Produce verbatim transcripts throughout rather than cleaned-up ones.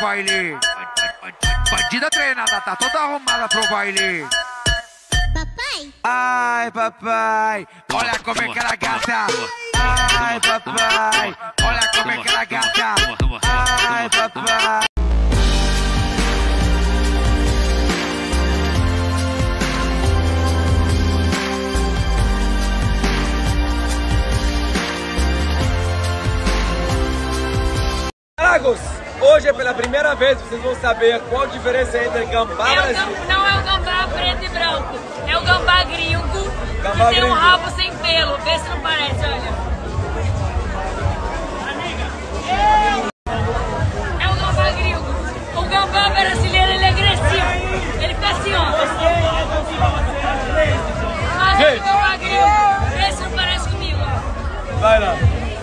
baile. Bandida treinada, tá toda arrumada pro baile. Papai? Ai, papai, olha como é que ela gata. Ai, papai, olha como é que ela gata. Ai, papai. Lagos, hoje é pela primeira vez vocês vão saber qual a diferença entre gambá é brasileiro. Não é o gambá preto e branco, é o gambá gringo, gambá que tem gringo. um rabo sem pelo. Vê se não parece, olha. É o gambá gringo. O gambá brasileiro, ele é agressivo. Ele fica assim, ó. Mas o gambá gringo, vê se não parece comigo, ó. Vai lá.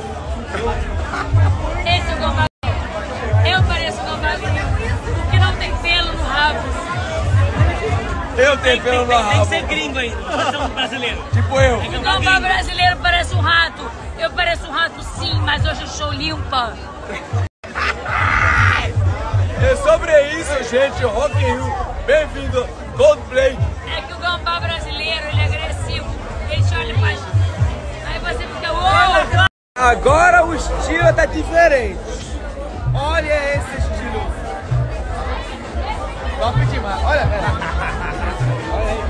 Esse é o gambá. Eu pareço um gambá gringo, porque não tem pelo no rabo. Eu tenho pelo no rabo. Tem que ser gringo ainda, não ser um brasileiro. Tipo eu. O gambá brasileiro parece um rato. Eu pareço um rato sim, mas hoje eu sou limpa. É sobre isso, gente. Rock in Rio. Bem-vindo, Coldplay. É que o gambá brasileiro, ele é agressivo. Ele te olha e faz... Aí você fica... Uou! Agora o estilo tá diferente. Olha esse estilo. Top demais. Olha, pera. Olha aí.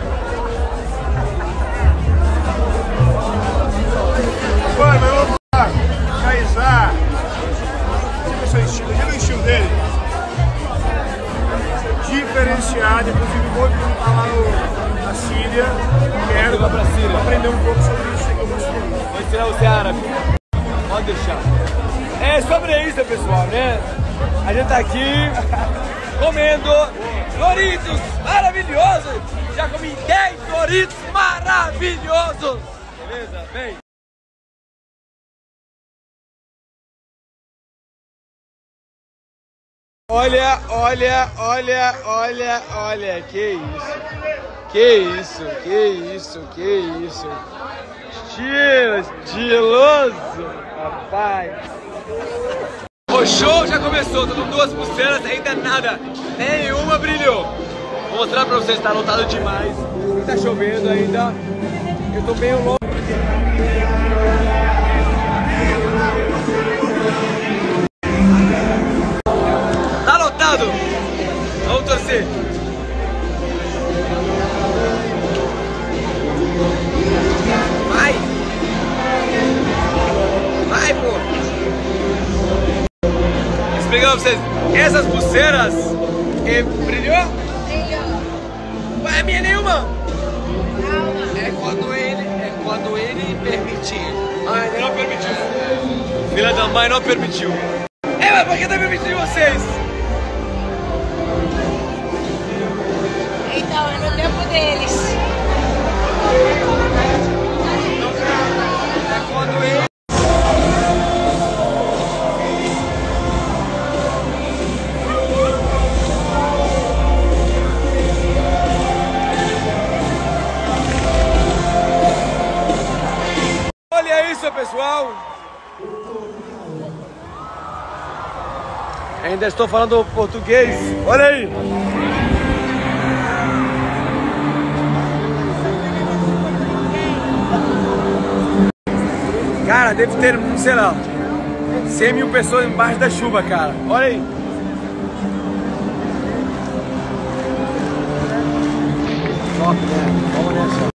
Mano, mas eu vou falar. Kaysar. Tipo o seu estilo. Viu o estilo dele? Diferenciado. Inclusive, o outro que tá lá no, na Síria. Quero Vou pra Síria. aprender um pouco sobre isso que eu gostei. Vou ensinar você árabe. Pode deixar. É sobre isso, pessoal, né? A gente tá aqui comendo Doritos maravilhosos. Já comi dez Doritos maravilhosos. Beleza? Vem. Olha, olha, olha, olha, olha. Que isso? Que isso? Que isso? Que isso? Estilo, estiloso, rapaz. O show já começou, tô com duas pulseiras, ainda nada, nenhuma brilhou. Vou mostrar pra vocês, tá lotado demais, tá chovendo ainda, eu tô meio louco. Tá lotado, vamos torcer. Vai! Vai, pô! Explicando pra vocês, essas pulseiras é, brilhou? Brilhou. Ué, a minha nenhuma! Calma. É quando ele, é quando ele permitir. Ah, ele não permitiu. Filha da mãe não permitiu. É, mas por que tá permitindo vocês? Então, é no tempo deles. É quando ele... Olha isso, pessoal! Ainda estou falando português. Olha aí! Cara, deve ter, sei lá, cem mil pessoas embaixo da chuva, cara. Olha aí. Top, né? Vamos nessa.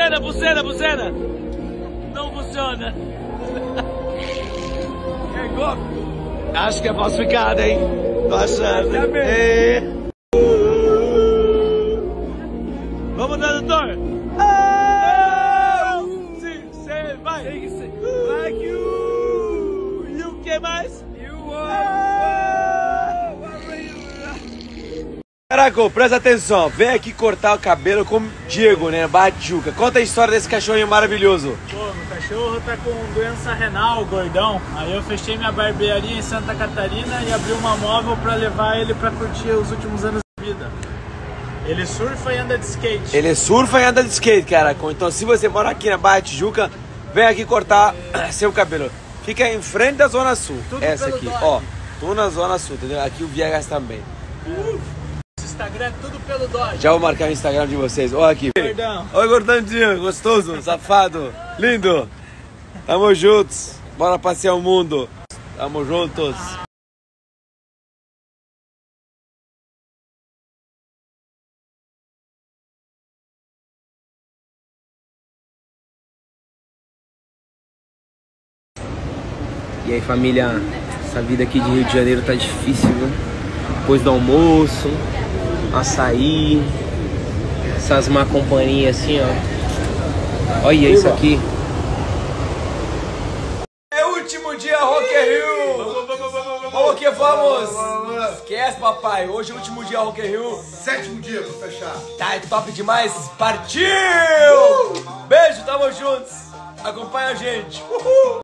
Bucena, bucena, bucena. Não funciona. É golpe. Acho que é falsificado, hein? Tô achando. É. Vamos, doutor. Ah, sim, sim, vai. Like you. E o que mais? You are. Caraca, presta atenção. Vem aqui cortar o cabelo com Diego, né? Batiuca. Conta a história desse cachorrinho maravilhoso. Pô, meu cachorro tá com doença renal, gordão. Aí eu fechei minha barbearia em Santa Catarina e abri uma móvel pra levar ele pra curtir os últimos anos de vida. Ele surfa e anda de skate. Ele surfa e anda de skate, cara. Então se você mora aqui na Barra Tijuca, vem aqui cortar seu cabelo. Fica em frente da Zona Sul. Tudo Essa pelo aqui, Dodge. ó. Tudo na Zona Sul, entendeu? Aqui o Viegas também. Uh, Instagram, tudo pelo Dodge. Já vou marcar o Instagram de vocês. Olha aqui. Gordão. Oi, gordãozinho. Gostoso, safado, lindo. Tamo juntos. Bora passear o mundo. Tamo juntos. E aí, família, essa vida aqui de Rio de Janeiro tá difícil, viu? Depois do almoço, açaí, essas má companhias assim, ó. Olha isso aqui. É o último dia Rock in Rio. Vamos que vamos. Esquece, papai. Hoje é o último dia Rock in Rio. Sétimo dia pra fechar. Tá, é top demais. Partiu! Beijo, tamo juntos. Acompanha a gente. Uhul!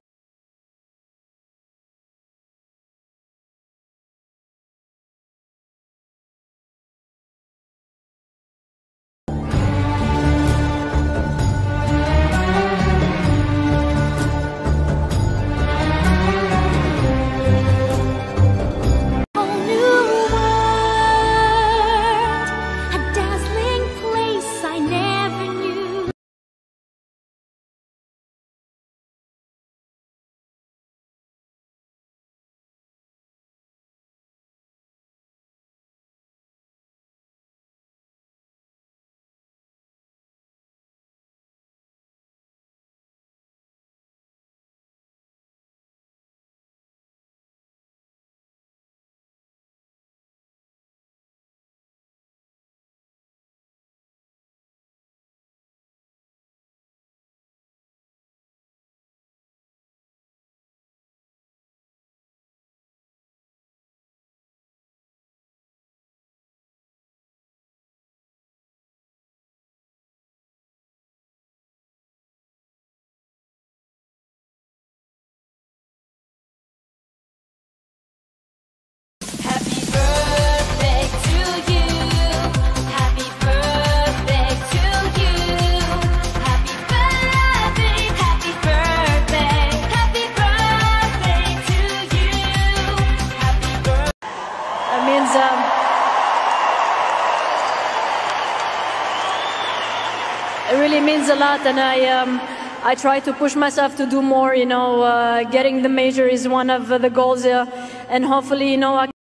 It really means a lot, and I um, I try to push myself to do more. You know, uh, getting the major is one of the goals, uh, and hopefully, you know, I